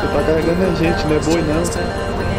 tá carregando a gente, não é boi não.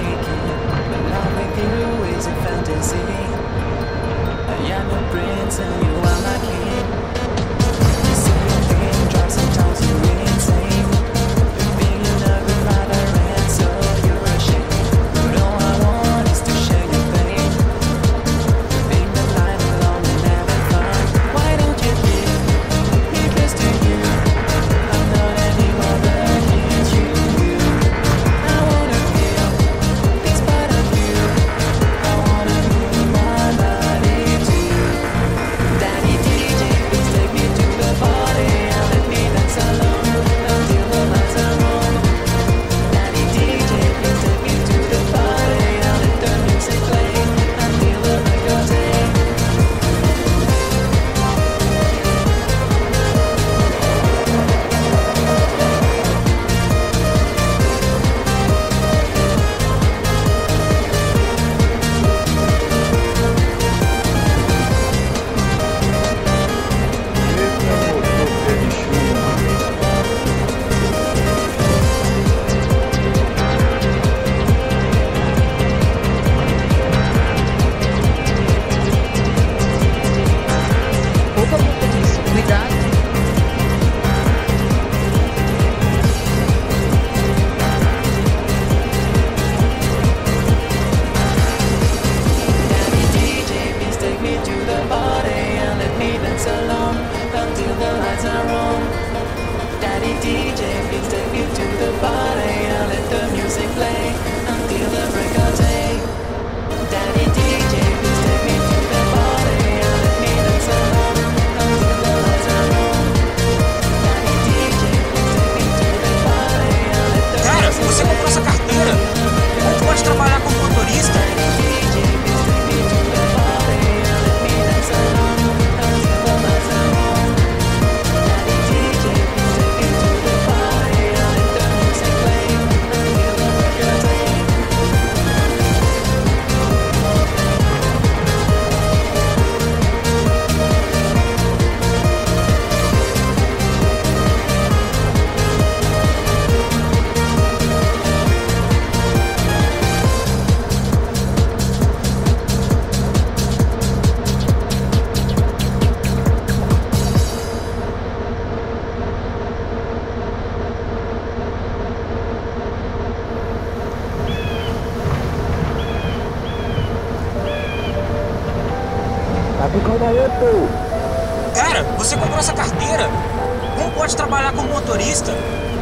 Cara, você comprou essa carteira? Como pode trabalhar como motorista?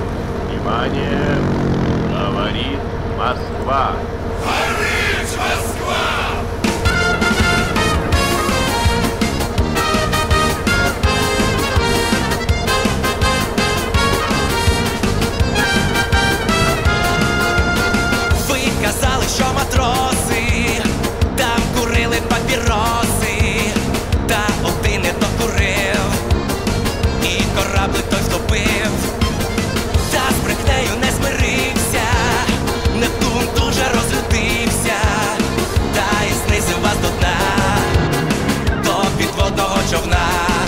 Внимание! Говорит Москва! Говорит Москва! Ви казали, що матроси там курили папіроси, та один не докурив, і кораблик той втопив, та з брехнею не змирився, Нептун дуже розлютився, та й знизив вас до дна, до підводного човна.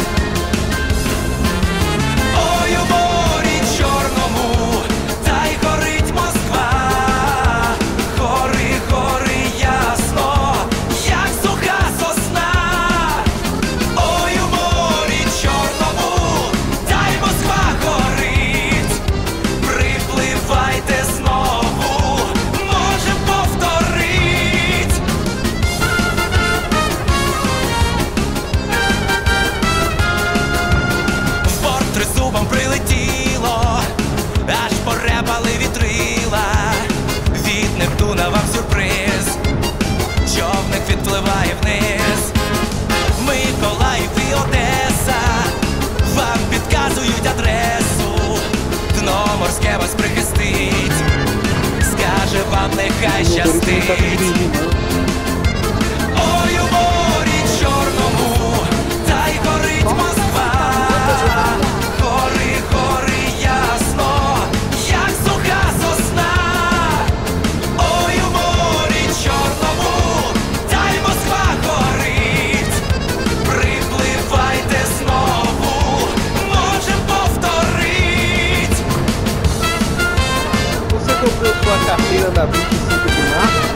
Ой, у морі чорному, та й горить Москва, гори, гори ясно, як суха сосна. Ой, у морі чорному, та й Москва горить, припливайте знову, може повторить. В борт тризубом прилетіло, аж порепали вітрила, від Нептуна вам сюрприз, човник відпливає вниз. Миколаїв і Одеса вам підказують адресу, дно морське вас прихистить, скаже вам нехай щастить. Ой, у морі чорному, та й горить Москва, гори, гори ясно, як суха сосна. Ой, у морі чорному, та й Москва горить, припливайте знову, може повторить. Você comprou sua carteira na 25 de março?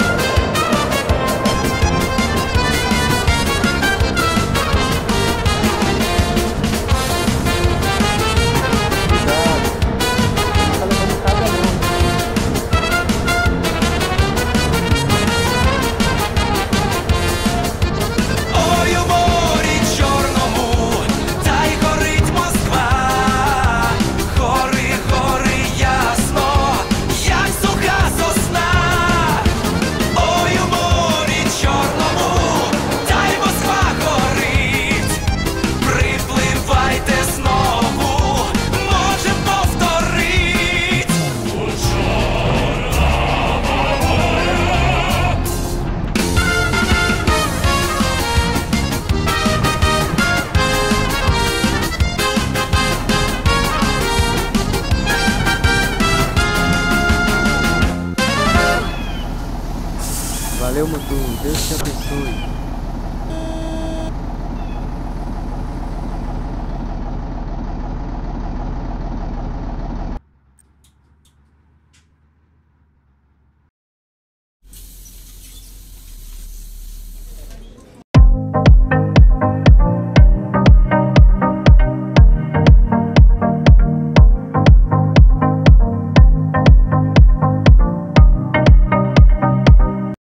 Ой, у морі чорному, та й горить Москва. Гори, гори, ясно, як суха сосна. Ой, у морі чорному, та й Москва горить. Припливайте знову, можем повторить. Valeu, Mutu. Deus te abençoe.